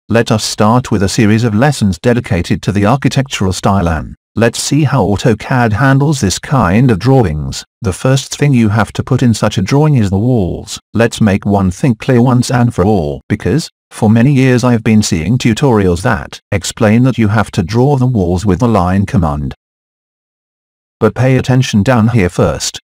Let us start with a series of lessons dedicated to the architectural style and let's see how AutoCAD handles this kind of drawings. The first thing you have to put in such a drawing is the walls. Let's make one thing clear once and for all, because for many years I've been seeing tutorials that explain that you have to draw the walls with the line command. But pay attention down here first.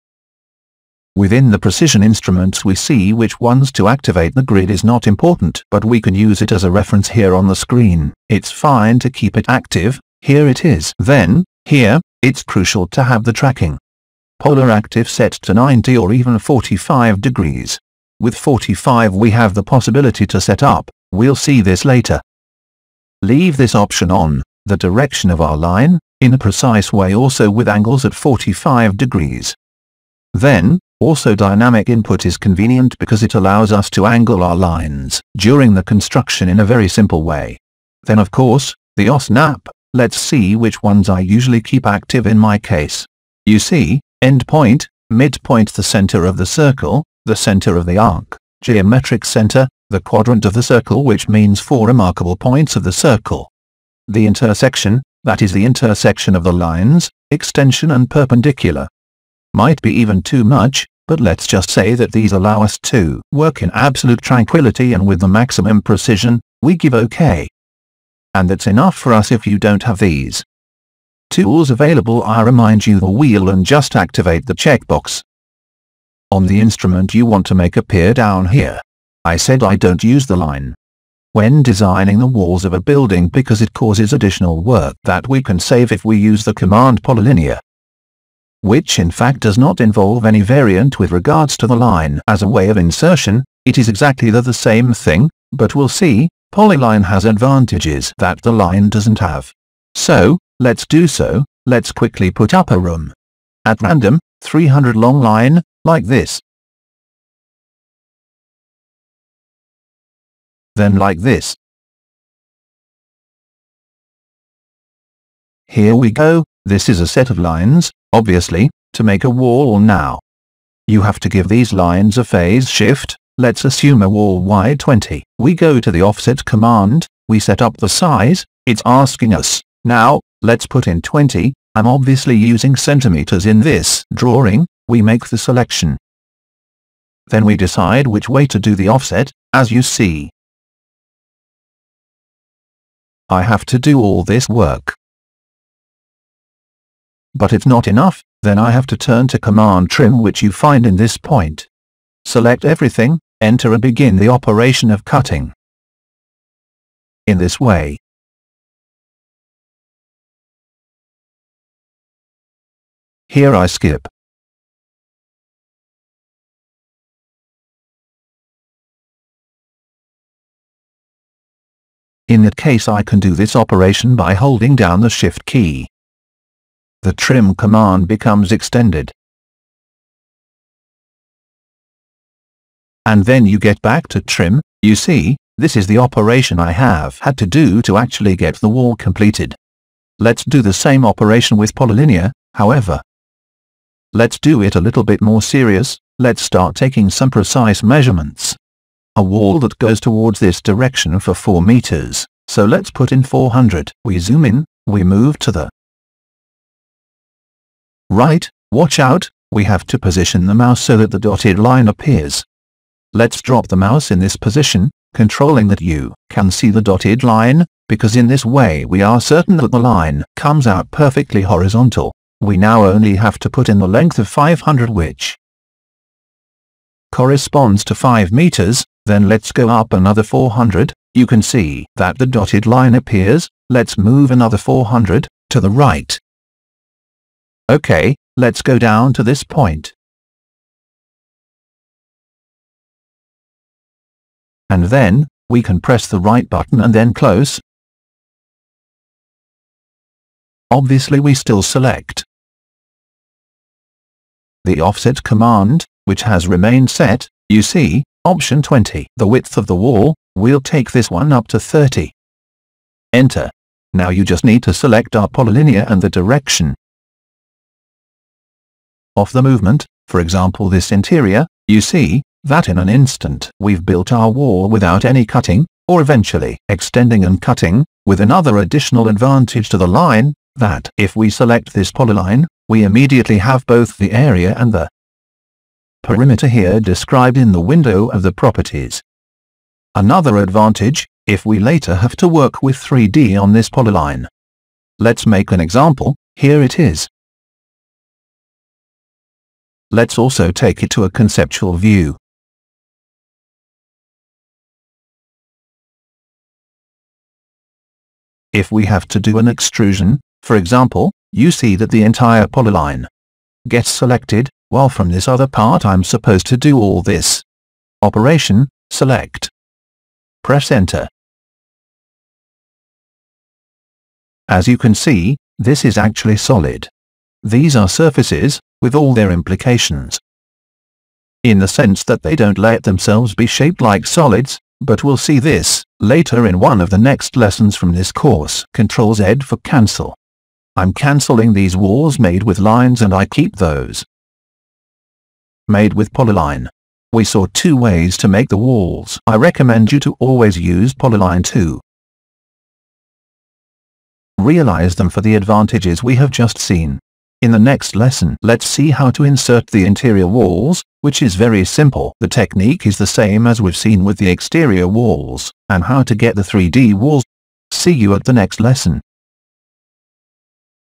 Within the precision instruments we see which ones to activate. The grid is not important, but we can use it as a reference here on the screen. It's fine to keep it active, here it is. Then, here, it's crucial to have the tracking polar active set to 90 or even 45 degrees. With 45 we have the possibility to set up, we'll see this later. Leave this option on, the direction of our line, in a precise way also with angles at 45 degrees. Then, also dynamic input is convenient because it allows us to angle our lines during the construction in a very simple way. Then of course, the OSNAP, let's see which ones I usually keep active in my case. You see, endpoint, midpoint, the center of the circle, the center of the arc, geometric center, the quadrant of the circle, which means 4 remarkable points of the circle. The intersection, that is the intersection of the lines, extension and perpendicular. Might be even too much, but let's just say that these allow us to work in absolute tranquility and with the maximum precision. We give OK. And that's enough for us if you don't have these tools available. I remind you the wheel and just activate the checkbox on the instrument you want to make appear down here. I said I don't use the line when designing the walls of a building because it causes additional work that we can save if we use the command Linea, which in fact does not involve any variant with regards to the line as a way of insertion. It is exactly the same thing, but we'll see, polyline has advantages that the line doesn't have. So, let's do so. Let's quickly put up a room at random, 300 long line, like this. Then like this. Here we go. This is a set of lines. Obviously, to make a wall now, you have to give these lines a phase shift. Let's assume a wall wide 20. We go to the offset command, we set up the size, it's asking us, now, let's put in 20, I'm obviously using centimeters in this drawing, we make the selection. Then we decide which way to do the offset, as you see. I have to do all this work. But it's not enough, then I have to turn to command trim, which you find in this point. Select everything, enter and begin the operation of cutting. In this way. Here I skip. In that case I can do this operation by holding down the Shift key. The trim command becomes extended. And then you get back to trim. You see, this is the operation I have had to do to actually get the wall completed. Let's do the same operation with Linea, however. Let's do it a little bit more serious. Let's start taking some precise measurements. A wall that goes towards this direction for 4 meters, so let's put in 400. We zoom in, we move to the right. Watch out, we have to position the mouse so that the dotted line appears. Let's drop the mouse in this position, controlling that you can see the dotted line, because in this way we are certain that the line comes out perfectly horizontal. We now only have to put in the length of 500, which corresponds to 5 meters, then let's go up another 400, you can see that the dotted line appears. Let's move another 400, to the right. Okay, let's go down to this point. And then, we can press the right button and then close. Obviously we still select the offset command, which has remained set. You see, option 20. The width of the wall, we'll take this one up to 30. Enter. Now you just need to select our Linea and the direction of the movement, for example this interior. You see, that in an instant we've built our wall without any cutting, or eventually extending and cutting, with another additional advantage to the line, that if we select this polyline, we immediately have both the area and the perimeter here described in the window of the properties. Another advantage, if we later have to work with 3D on this polyline. Let's make an example. Here it is. Let's also take it to a conceptual view. If we have to do an extrusion, for example, you see that the entire polyline gets selected, while from this other part I'm supposed to do all this. Operation, select. Press Enter. As you can see, this is actually solid. These are surfaces, with all their implications. In the sense that they don't let themselves be shaped like solids, but we'll see this later in one of the next lessons from this course. Ctrl-Z for cancel. I'm cancelling these walls made with lines and I keep those made with polyline. We saw two ways to make the walls. I recommend you to always use polyline too. Realize them for the advantages we have just seen. In the next lesson, let's see how to insert the interior walls, which is very simple. The technique is the same as we've seen with the exterior walls, and how to get the 3D walls. See you at the next lesson.